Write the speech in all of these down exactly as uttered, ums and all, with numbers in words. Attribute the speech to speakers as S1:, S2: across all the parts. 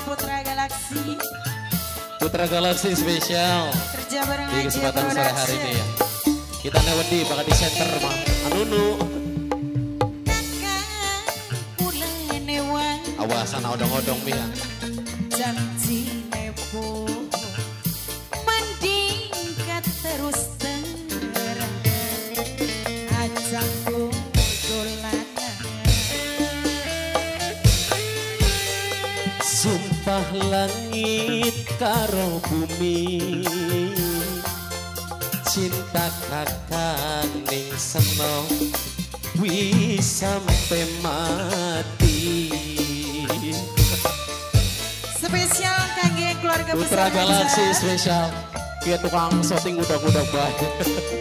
S1: Putra Galaksi.
S2: Putra Galaksi spesial.
S1: Kerja bareng
S2: di kesempatan sore hari ini ya. Kita newedi bakal di center mah. Anunu. Awas sana odong-odong pia.
S1: Janji nepo mendingkat terus terang ajangku dolanan.
S2: Sumpah langit karo bumi, cinta kakak ning seno wis sampai mati.
S1: Spesial kangge keluarga
S2: Putra
S1: besar
S2: Galaksi
S1: Hansa.
S2: spesial. Kia tukang syuting udah-udah banget.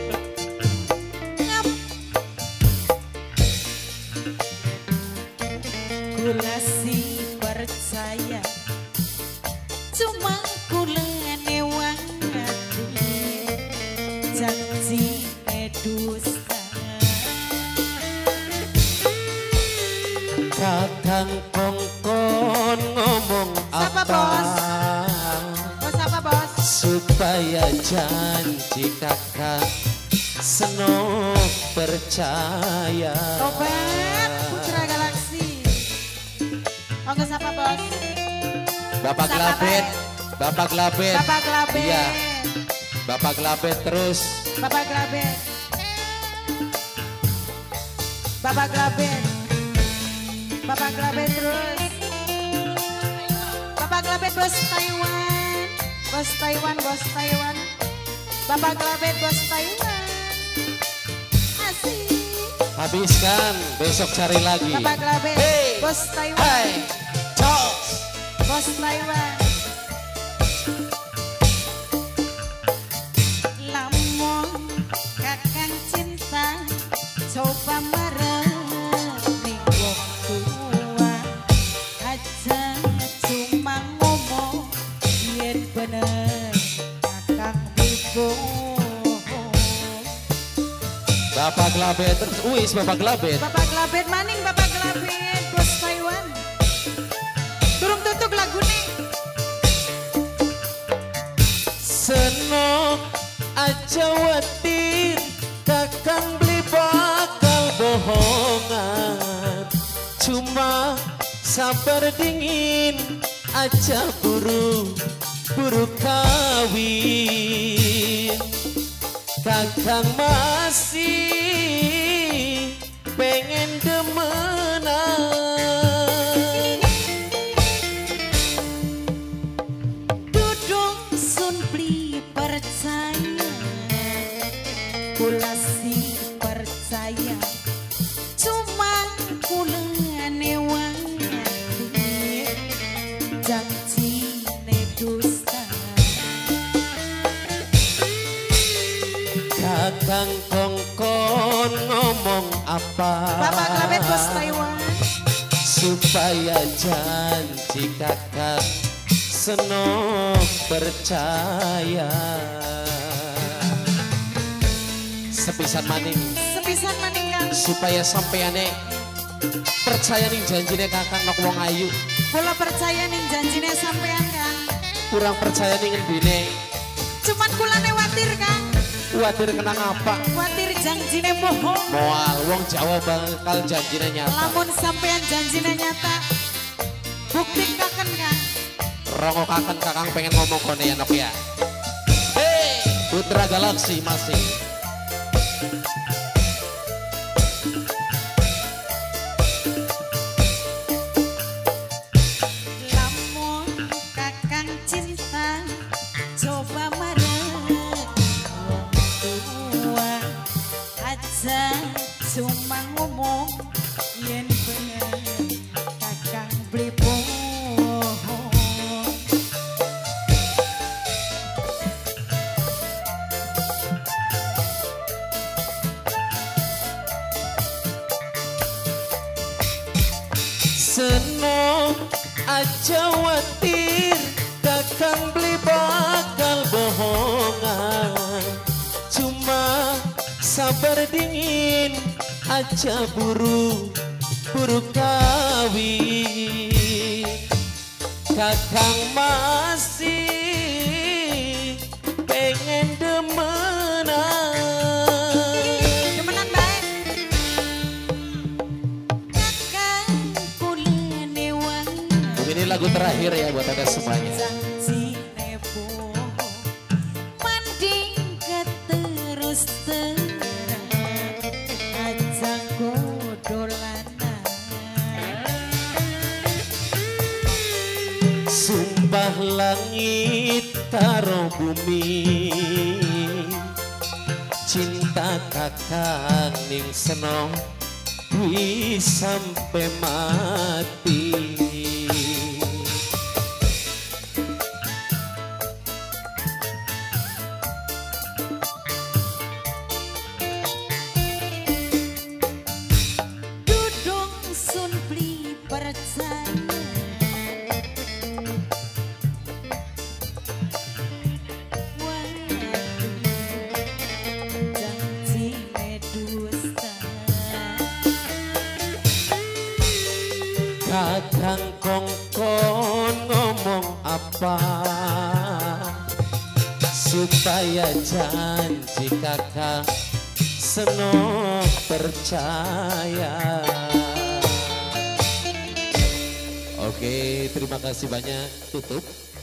S1: Kula si percaya cuma kula newang hati janji dusta.
S2: Kakang kongkon ngomong
S1: Siapa,
S2: apa?
S1: Bos? Bos apa bos?
S2: Supaya janji kakak seno percaya.
S1: Tobat Putra Galaksi. Monggo siapa bos?
S2: Bapak
S1: Siapa,
S2: Glabet,
S1: Pak?
S2: Bapak Glabet.
S1: Bapak Glabet.
S2: Iya, Bapak Glabet terus.
S1: Bapak Glabet. Bapak Glabet. Bapak Glabet terus. Bapak Glabet bos Taiwan. Bos Taiwan, bos Taiwan. Bapak Glabet bos Taiwan. Asik.
S2: Habiskan, besok cari lagi.
S1: Bapak Glabet
S2: Hey.
S1: bos Taiwan.
S2: Hai, Charles.
S1: Bos Taiwan. Lamun kakang cinta coba merenung tua aja cuma ngomong biar bener kakang ibu.
S2: Bapak Glabet terus. Uis Bapak Glabet.
S1: Bapak Glabet maning Bapak Glabet bos Taiwan. Turun tutup lagu nih.
S2: Seno aja watir kakang beli bakal bohongan, cuma sabar dingin aja buru buru kawin. Kakang masih pengen demenan.
S1: Percaya, kula si percaya, cuma kula newang hati, janji ne dusta.
S2: Kakang kongkon ngomong apa?
S1: Bapak Glabet bos Taiwan.
S2: Supaya janji kakak seno percaya. Sepisan maning
S1: Sepisan maning kang.
S2: supaya sampeane percaya ning janjine kakang nok wong ayu.
S1: Kula percaya ning janjine sampean kang.
S2: Kurang percaya ning ngendine.
S1: Cuman kula newatir kang.
S2: Kuatir kenang apa?
S1: Watir janjine bohong.
S2: Moal wong Jawa bakal janjine nyata.
S1: Lamun sampean janjine nyata, buktikan kang.
S2: Rongo kakang kakang pengen ngomong kone ya nok ya. Hei, Putra Galaksi masih.
S1: Lamun kakang cinta coba merenung tua aja cuma ngomong yen bener kakang beli bohong.
S2: Seno aja watir kakang beli bakal bohongan, cuma sabar dingin aja buru buru kawin. kakang masih pengen demenan.
S1: Demenan baik. Kakang kulenewan.
S2: Ini lagu terakhir ya buat anda semuanya.
S1: Janji nebo manding keterus terang ajang godolanan.
S2: Sumpah langit karo bumi, cinta kakang ning seno kuwi sampai mati.
S1: Dudung sun beli percaya
S2: Kakang kongkon ngomong apa supaya janji kakang seno percaya. Oke, terima kasih banyak. Tutup.